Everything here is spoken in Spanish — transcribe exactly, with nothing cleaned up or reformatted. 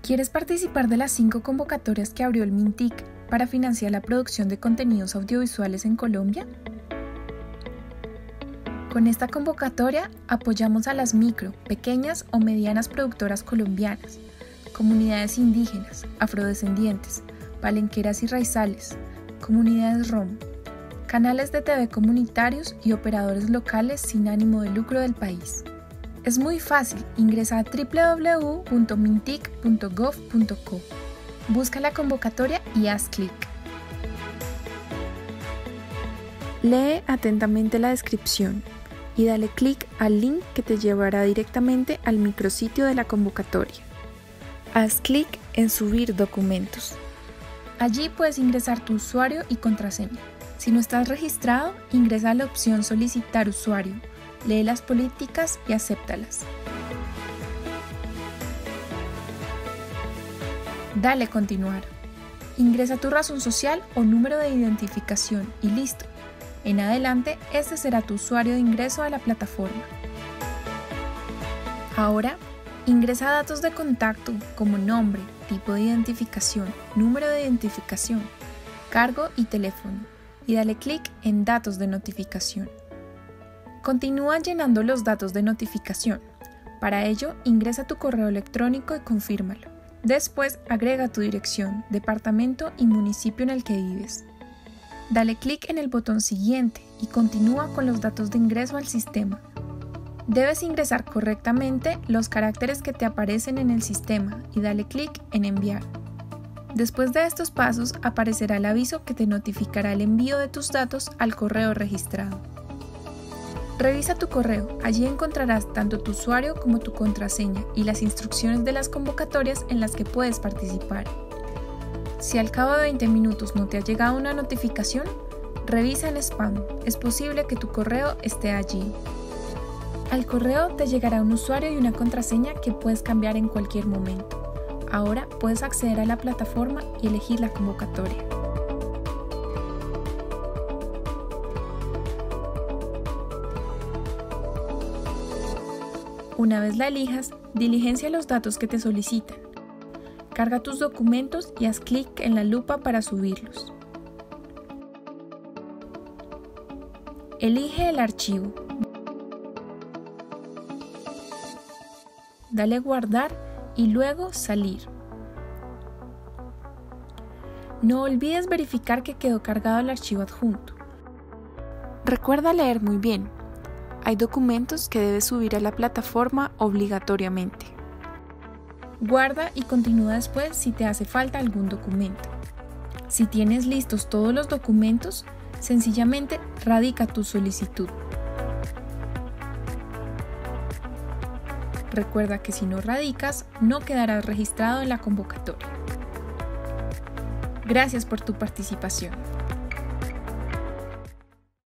¿Quieres participar de las cinco convocatorias que abrió el MINTIC para financiar la producción de contenidos audiovisuales en Colombia? Con esta convocatoria apoyamos a las micro, pequeñas o medianas productoras colombianas, comunidades indígenas, afrodescendientes, palenqueras y raizales, comunidades rom, canales de T V comunitarios y operadores locales sin ánimo de lucro del país. Es muy fácil, ingresa a doble u doble u doble u punto mintic punto gov punto co, busca la convocatoria y haz clic. Lee atentamente la descripción y dale clic al link que te llevará directamente al micrositio de la convocatoria. Haz clic en Subir documentos. Allí puedes ingresar tu usuario y contraseña. Si no estás registrado, ingresa a la opción Solicitar usuario, lee las políticas y acéptalas. Dale Continuar. Ingresa tu razón social o número de identificación y listo. En adelante, este será tu usuario de ingreso a la plataforma. Ahora, ingresa datos de contacto como nombre, tipo de identificación, número de identificación, cargo y teléfono, y dale clic en Datos de notificación. Continúa llenando los datos de notificación. Para ello, ingresa tu correo electrónico y confírmalo. Después, agrega tu dirección, departamento y municipio en el que vives. Dale clic en el botón Siguiente y continúa con los datos de ingreso al sistema. Debes ingresar correctamente los caracteres que te aparecen en el sistema y dale clic en Enviar. Después de estos pasos, aparecerá el aviso que te notificará el envío de tus datos al correo registrado. Revisa tu correo, allí encontrarás tanto tu usuario como tu contraseña y las instrucciones de las convocatorias en las que puedes participar. Si al cabo de veinte minutos no te ha llegado una notificación, revisa en spam, es posible que tu correo esté allí. Al correo te llegará un usuario y una contraseña que puedes cambiar en cualquier momento. Ahora puedes acceder a la plataforma y elegir la convocatoria. Una vez la elijas, diligencia los datos que te solicitan. Carga tus documentos y haz clic en la lupa para subirlos. Elige el archivo. Dale Guardar y luego Salir. No olvides verificar que quedó cargado el archivo adjunto. Recuerda leer muy bien. Hay documentos que debes subir a la plataforma obligatoriamente. Guarda y continúa después si te hace falta algún documento. Si tienes listos todos los documentos, sencillamente radica tu solicitud. Recuerda que si no radicas, no quedarás registrado en la convocatoria. Gracias por tu participación.